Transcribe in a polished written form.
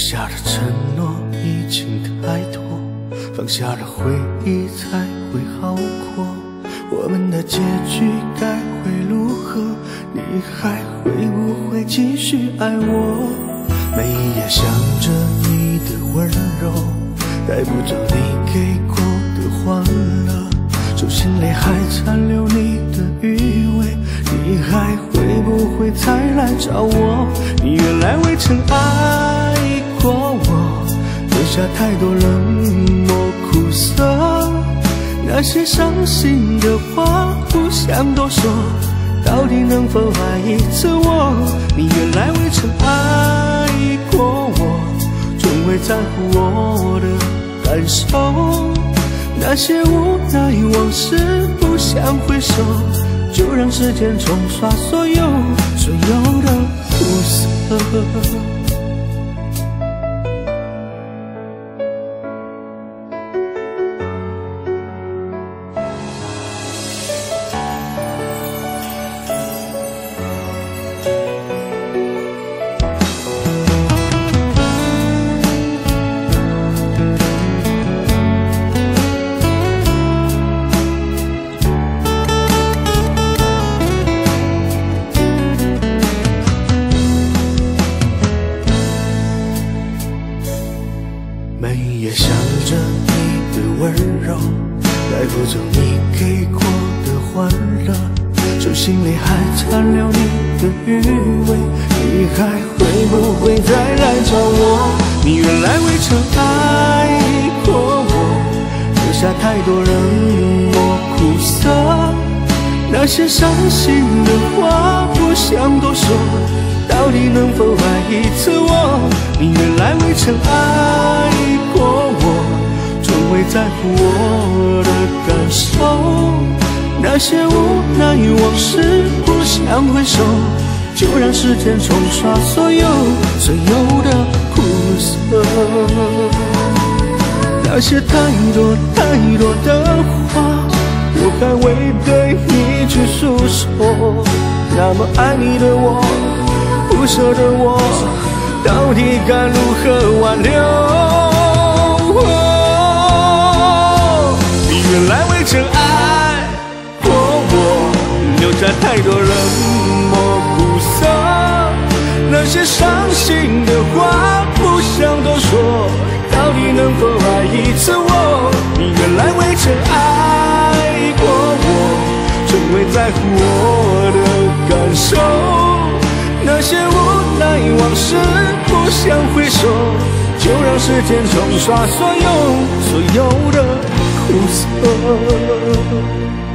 下的承诺已经太多，放下了回忆才会好过。我们的结局该会如何？你还会不会继续爱我？每一夜想着你的温柔，带不走你给过的欢乐，手心里还残留你的余味，你还会不会再来找我？你原来未曾爱过我，留下太多冷漠苦涩，那些伤心的话不想多说，到底能否爱一次我？你原来未曾爱过我，从未在乎我的感受，那些无奈往事不想回首，就让时间冲刷所有的苦涩。每一夜想着你的温柔，带不走你给过的欢乐，手心里还残留你的余味，你还会不会再来找我？你原来未曾爱过我，留下太多冷漠苦涩，那些伤心的话不想多说，到底能否爱一次我？你原来未曾爱过我，从未在乎我的感受，那些无奈往事不想回首，就让时间冲刷所有的苦涩。那些太多的话，我还未对你去诉说，那么爱你的我，不舍的我，到底该如何挽留？你原来未曾爱过我，留下太多冷漠苦涩，那些伤心的话不想多说，到底能否爱一次我？你原来未曾爱过我，从未在乎我的感受，那些无奈往事不想回首，就让时间冲刷所有的苦涩。